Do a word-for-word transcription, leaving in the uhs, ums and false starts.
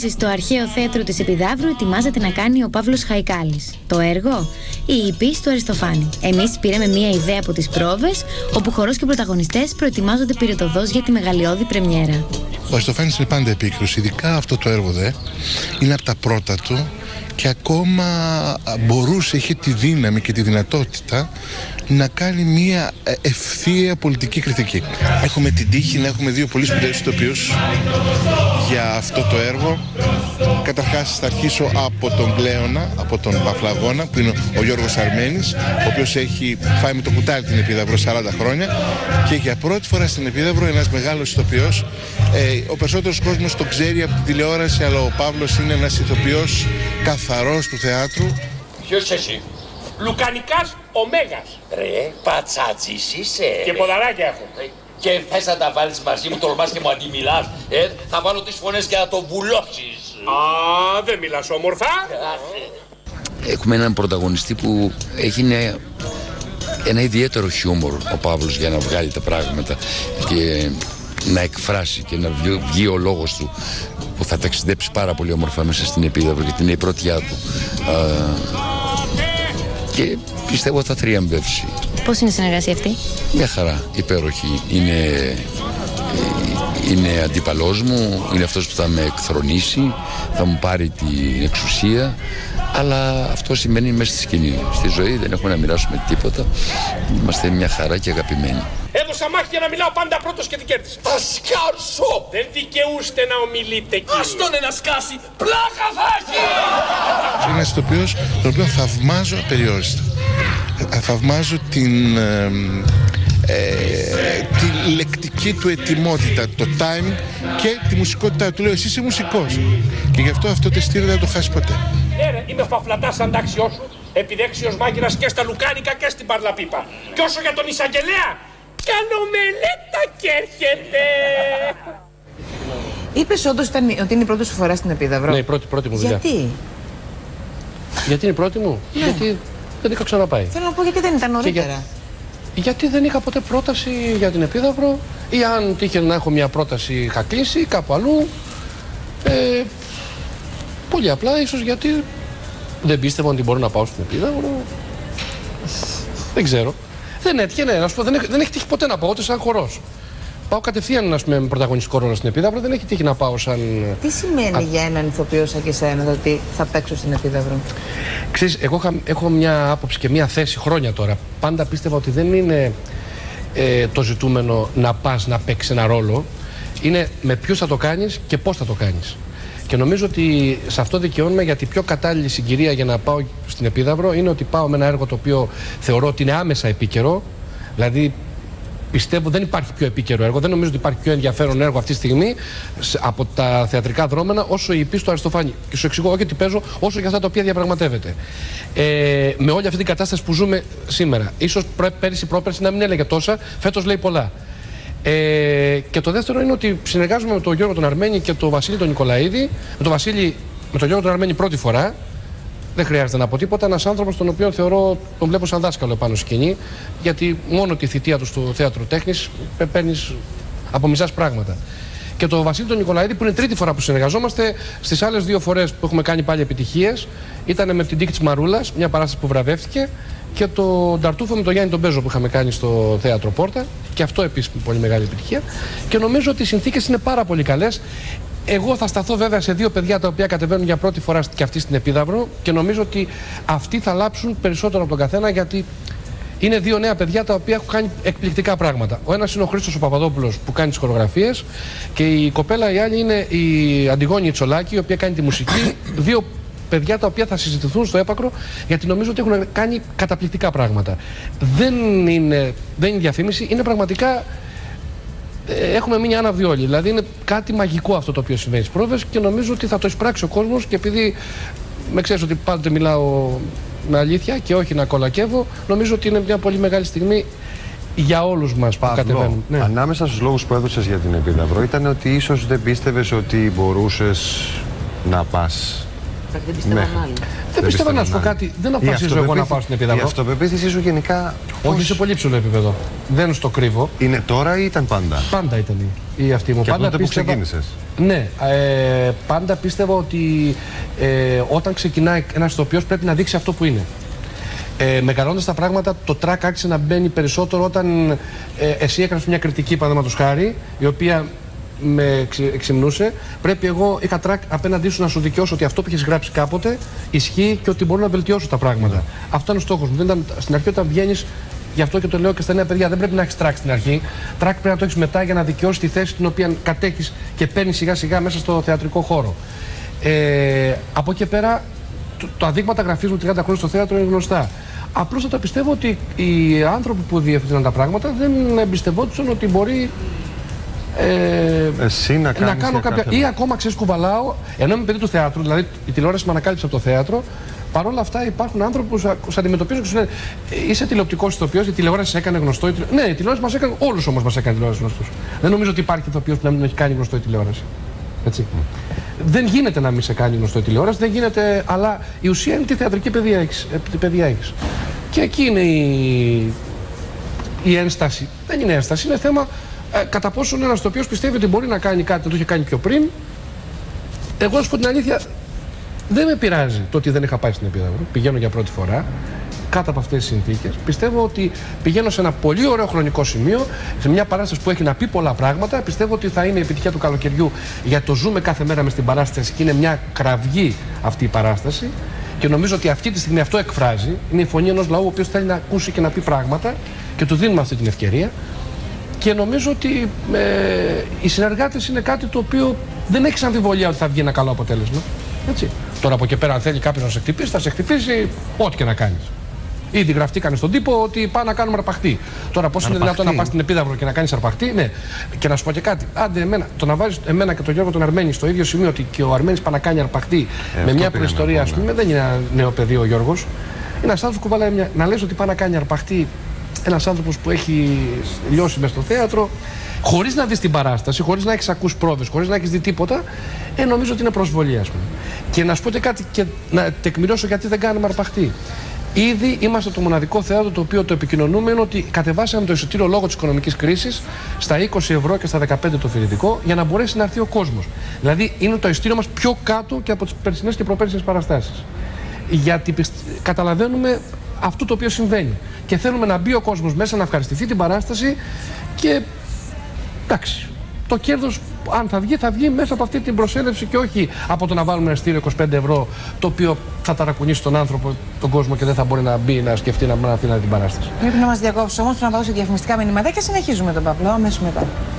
εμφάνιση στο αρχαίο θέατρο της Επιδαύρου ετοιμάζεται να κάνει ο Παύλος Χαϊκάλης. Το έργο, η Ιππής του Αριστοφάνη. Εμείς πήραμε μία ιδέα από τις πρόβες, όπου χορός και πρωταγωνιστές προετοιμάζονται πυρετωδώς για τη μεγαλειώδη πρεμιέρα. Ο Αριστοφάνης είναι πάντα επίκρουση, ειδικά αυτό το έργο δε είναι από τα πρώτα του και ακόμα μπορούσε, είχε τη δύναμη και τη δυνατότητα να κάνει μια ευθεία πολιτική κριτική. Έχουμε την τύχη να έχουμε δύο πολύ σπουδαίους ηθοποιούς για αυτό το έργο. Καταρχάς θα αρχίσω από τον Κλέονα, από τον Παφλαγώνα, που είναι ο Γιώργος Αρμένης, ο οποίος έχει φάει με το κουτάλι την Επίδαυρο σαράντα χρόνια και για πρώτη φορά στην Επίδαυρο ένας μεγάλος ηθοποιός. Ε, ο περισσότερος κόσμος το ξέρει από την τηλεόραση, αλλά ο Παύλος είναι ένας ηθοποιός καθαρός του θεάτρου. Ποιος εσύ? Λουκανικάς ο Μέγας. Ρε, πατσάτζης είσαι. Και ποδαράκια έχω. Και θες να τα βάλεις μαζί μου, τολμάς και μου αντιμιλάς. Ε, θα βάλω τις φωνές και να το βουλώσεις. Α, δεν μιλάς όμορφα. Έχουμε έναν πρωταγωνιστή που έχει ένα, ένα ιδιαίτερο χιούμορ, ο Παύλος, για να βγάλει τα πράγματα και να εκφράσει και να βγει, βγει ο λόγος του, που θα ταξιδέψει πάρα πολύ όμορφα μέσα στην Επίδαυρο, γιατί είναι η πρωτιά του. Α, και πιστεύω θα θριαμβεύσει. Πώς είναι η συνεργασία αυτή? Μια χαρά, υπέροχη. Είναι, είναι αντίπαλός μου, είναι αυτός που θα με εκθρονήσει, θα μου πάρει την εξουσία, αλλά αυτό σημαίνει μέσα στη σκηνή. Στη ζωή δεν έχουμε να μοιράσουμε τίποτα, είμαστε μια χαρά και αγαπημένοι. Έδωσα μάχη για να μιλάω πάντα πρώτος και την κέρδισα. Θα σκάρσω! Δεν δικαιούστε να ομιλείτε, κύριε. Ας τον να σκάσει, πλάκα θα έχει! Είναι ένας ηθοποιός τον οποίο θαυμάζω απεριόριστα. Θαυμάζω την, ε, ε, τη λεκτική του ετοιμότητα, το time και τη μουσικότητά του. Λέω, εσύ είσαι μουσικός και γι' αυτό αυτό το εστίριο δεν θα το χάσει ποτέ. Ναι ρε, είμαι φαφλατάς αντάξιός σου, επιδέξιος μάγειρας και στα λουκάνικα και στην παρλαπίπα. Και όσο για τον εισαγγελέα, κάνω μελέτα και έρχεται. Είπες όντως ότι είναι η πρώτη σου φορά στην Επίδαυρο? Ναι, η πρώτη, πρώτη μου δουλειά. Γιατί? Γιατί είναι η πρώτη μου? Ναι. Γιατί δεν είχα ξαναπάει. Θέλω να πω, γιατί δεν ήταν νωρίτερα? Για... Γιατί δεν είχα ποτέ πρόταση για την Επίδαυρο, ή αν τύχε να έχω μια πρόταση είχα κλείσει κάπου αλλού. Ε, πολύ απλά, ίσως γιατί δεν πίστευα ότι μπορώ να πάω στην Επίδαυρο. Δεν ξέρω. Δεν έτυχε, ναι, να σου πω, δεν, δεν έχει τύχει ποτέ να πάω ούτε σαν χορός. Πάω κατευθείαν, ας πούμε, με πρωταγωνιστικό ρόλο στην Επίδαυρο, δεν έχει τύχει να πάω σαν... Τι σημαίνει Α... για έναν ηθοποιό σαν και εσένα το ότι θα παίξω στην Επίδαυρο? Ξέρεις, εγώ είχα, έχω μια άποψη και μια θέση χρόνια τώρα. Πάντα πίστευα ότι δεν είναι ε, το ζητούμενο να πας να παίξεις ένα ρόλο. Είναι με ποιους θα το κάνεις και πώς θα το κάνεις. Και νομίζω ότι σε αυτό δικαιώνουμε, γιατί η πιο κατάλληλη συγκυρία για να πάω στην Επίδαυρο είναι ότι πάω με ένα έργο το οποίο θεωρώ ότι είναι άμεσα επίκαιρο. Δηλαδή, πιστεύω δεν υπάρχει πιο επίκαιρο έργο, δεν νομίζω ότι υπάρχει πιο ενδιαφέρον έργο αυτή τη στιγμή από τα θεατρικά δρόμενα όσο η Ιππής του Αριστοφάνη. Και σου εξηγώ όχι ότι παίζω, όσο για αυτά τα οποία διαπραγματεύεται. Ε, με όλη αυτή την κατάσταση που ζούμε σήμερα. Ίσως πέρυσι πρόπερσι να μην έλεγε τόσα, φέτος λέει πολλά. Ε, και το δεύτερο είναι ότι συνεργάζομαι με τον Γιώργο τον Αρμένη και τον Βασίλη τον Νικολαίδη. Με τον Βασίλη, με τον Γιώργο τον Αρμένη πρώτη φορά. Δεν χρειάζεται να πω τίποτα. Ένας άνθρωπος τον οποίο θεωρώ, τον βλέπω σαν δάσκαλο πάνω στη σκηνή, γιατί μόνο τη θητεία του στο θέατρο τέχνης παίρνεις από μισάς πράγματα. Και τον Βασίλη τον Νικολαίδη, που είναι τρίτη φορά που συνεργαζόμαστε, στις άλλες δύο φορές που έχουμε κάνει πάλι επιτυχίες, ήταν με την τύχη της Μαρούλας, μια παράσταση που βραβεύτηκε, και το Νταρτούφο με τον Γιάννη τον Μπέζο που είχαμε κάνει στο θέατρο Πόρτα. Και αυτό επίσης πολύ μεγάλη επιτυχία. Και νομίζω ότι οι συνθήκες είναι πάρα πολύ καλές. Εγώ θα σταθώ βέβαια σε δύο παιδιά τα οποία κατεβαίνουν για πρώτη φορά και αυτοί στην Επίδαυρο και νομίζω ότι αυτοί θα λάψουν περισσότερο από τον καθένα, γιατί είναι δύο νέα παιδιά τα οποία έχουν κάνει εκπληκτικά πράγματα. Ο ένας είναι ο Χρήστος ο Παπαδόπουλος που κάνει τις χορογραφίες και η κοπέλα η άλλη είναι η Αντιγόνη Τσολάκη, η οποία κάνει τη μουσική. Δύο παιδιά τα οποία θα συζητηθούν στο έπακρο, γιατί νομίζω ότι έχουν κάνει καταπληκτικά πράγματα. Δεν είναι, δεν είναι διαφήμιση, είναι πραγματικά... Έχουμε μείνει άναυδοι όλοι. Δηλαδή είναι κάτι μαγικό αυτό το οποίο συμβαίνει στις πρόβες και νομίζω ότι θα το εισπράξει ο κόσμος. Και επειδή με ξέρεις ότι πάντοτε μιλάω με αλήθεια και όχι να κολακεύω, νομίζω ότι είναι μια πολύ μεγάλη στιγμή για όλους μας που κατεβαίνουν. Ναι. Ανάμεσα στους λόγους που έδωσες για την Επίδαυρο ήταν ότι ίσως δεν πίστευες ότι μπορούσες να πας Δεν πιστεύαν Ναι. άλλοι. Δεν πιστεύω να σου πω κάτι. Δεν αποφασίζω εγώ να πάω στην Η Επίδαυρο. αυτοπεποίθησή σου γενικά. Όχι πώς σε πολύ ψηλό επίπεδο. Δεν στο κρύβω. είναι τώρα ή ήταν πάντα? Πάντα ήταν η, η αυτή μου. Και πάντα από τότε που ξεκίνησες. Ναι, ε, πάντα πίστευα ότι ε, όταν ξεκινάει ένας ηθοποιός πρέπει να δείξει αυτό που είναι. Ε, μεγαλώντας τα πράγματα, το track άρχισε να μπαίνει περισσότερο όταν ε, εσύ έκανες μια κριτική, παραδείγματος χάρη, η οποία με εξυμνούσε. Πρέπει εγώ, είχα track απέναντί σου να σου δικαιώσω ότι αυτό που έχεις γράψει κάποτε ισχύει και ότι μπορώ να βελτιώσω τα πράγματα. Mm. Αυτό είναι ο στόχος μου. Δεν ήταν, στην αρχή, όταν βγαίνεις, γι' αυτό και το λέω και στα νέα παιδιά, δεν πρέπει να έχεις track στην αρχή. Track πρέπει να το έχεις μετά για να δικαιώσεις τη θέση την οποία κατέχεις και παίρνεις σιγά σιγά μέσα στο θεατρικό χώρο. Ε, από εκεί και πέρα, το, το αδείγματα γραφής μου τριάντα χρόνια στο θέατρο είναι γνωστά. Απλώς θα πιστεύω ότι οι άνθρωποι που διευθύναν τα πράγματα δεν εμπιστευόντουσαν ότι μπορεί ε, Εσύ να, να κάνω κάποια. Ή ακόμα ξέρεις, κουβαλάω, ενώ είμαι παιδί του θεάτρου, δηλαδή η τηλεόραση με ανακάλυψε από το θέατρο. Παρ' όλα αυτά υπάρχουν άνθρωποι που σε αντιμετωπίζουν και σου λένε: είσαι τηλεοπτικός ηθοποιός, η τηλεόραση σε έκανε γνωστό. Η τηλε... Ναι, η τηλεόραση μας έκανε, όλους όμως μας έκανε τηλεόραση γνωστούς. Δεν νομίζω ότι υπάρχει ηθοποιός που να μην έχει κάνει γνωστό η τηλεόραση. Έτσι. Mm. Δεν γίνεται να μην σε κάνει γνωστό η τηλεόραση, δεν γίνεται, αλλά η ουσία είναι τι θεατρική παιδεία έχεις. Παιδεία έχεις. Και εκεί είναι η, η ένσταση. Δεν είναι ένσταση, είναι θέμα ε, κατά πόσο ένας ηθοποιός πιστεύει ότι μπορεί να κάνει κάτι, να το είχε κάνει πιο πριν. Εγώ να σου πω την αλήθεια, δεν με πειράζει το ότι δεν είχα πάει στην Επίδαυρο. Πηγαίνω για πρώτη φορά κάτω από αυτές τις συνθήκες. Πιστεύω ότι πηγαίνω σε ένα πολύ ωραίο χρονικό σημείο, σε μια παράσταση που έχει να πει πολλά πράγματα. Πιστεύω ότι θα είναι η επιτυχία του καλοκαιριού, γιατί το ζούμε κάθε μέρα μες στην παράσταση και είναι μια κραυγή αυτή η παράσταση. Και νομίζω ότι αυτή τη στιγμή αυτό εκφράζει. Είναι η φωνή ενός λαού ο οποίος θέλει να ακούσει και να πει πράγματα και του δίνουμε αυτή την ευκαιρία. Και νομίζω ότι ε, οι συνεργάτες είναι κάτι το οποίο δεν έχει αμφιβολία ότι θα βγει ένα καλό αποτέλεσμα. Έτσι. Τώρα από εκεί πέρα, αν θέλει κάποιος να σε χτυπήσει, θα σε χτυπήσει ό,τι και να κάνεις. Ήδη γραφτήκανε στον τύπο ότι πάει να κάνουμε αρπαχτή. Τώρα, πώς είναι δυνατόν να πας στην Επίδαυρο και να κάνεις αρπαχτή, ναι. Και να σου πω και κάτι. Άντε, εμένα, το να βάζεις εμένα και τον Γιώργο τον Αρμένη στο ίδιο σημείο ότι και ο Αρμένης πάει να κάνει αρπαχτή ε, με μια προϊστορία, ας πούμε, δεν είναι ένα νέο παιδί ο Γιώργος. Είναι ένας άνθρωπος που κουβαλάει μια. Να λες ότι πάει να κάνει αρπαχτή ένας άνθρωπος που έχει λιώσει μες στο θέατρο, χωρίς να δεις την παράσταση, χωρίς να έχεις ακούσει πρόβες, χωρίς να έχεις δει τίποτα, ε, νομίζω ότι είναι προσβολή, ας πούμε. Και να σου πω και κάτι και να τεκμηρώσω γιατί δεν κάνουμε αρπαχτή. Ήδη είμαστε το μοναδικό θέατρο το οποίο το επικοινωνούμε είναι ότι κατεβάσαμε το εισιτήριο λόγω της οικονομικής κρίσης στα είκοσι ευρώ και στα δεκαπέντε το φοιτητικό για να μπορέσει να έρθει ο κόσμος. Δηλαδή είναι το εισιτήριο μας πιο κάτω και από τις περσινές και προπέρσινες παραστάσεις. Γιατί καταλαβαίνουμε αυτό το οποίο συμβαίνει. Και θέλουμε να μπει ο κόσμος μέσα να ευχαριστηθεί την παράσταση και εντάξει. Το κέρδος, αν θα βγει, θα βγει μέσα από αυτή την προσέλευση και όχι από το να βάλουμε ένα εισιτήριο είκοσι πέντε ευρώ, το οποίο θα ταρακουνήσει τον άνθρωπο, τον κόσμο και δεν θα μπορεί να μπει να σκεφτεί να, να αφήνει την παράσταση. Πρέπει να μας διακόψει όμως, να πάω σε διαφημιστικά μηνύματα και συνεχίζουμε τον Παύλο αμέσως μετά.